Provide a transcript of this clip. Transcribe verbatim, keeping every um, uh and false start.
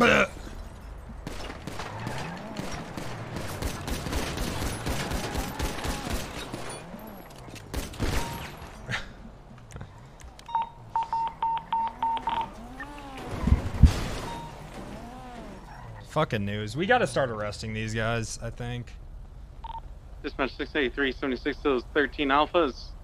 Bleh. Fucking news. We gotta start arresting these guys, I think. Dispatch six eighty-three seventy-six to those thirteen alphas.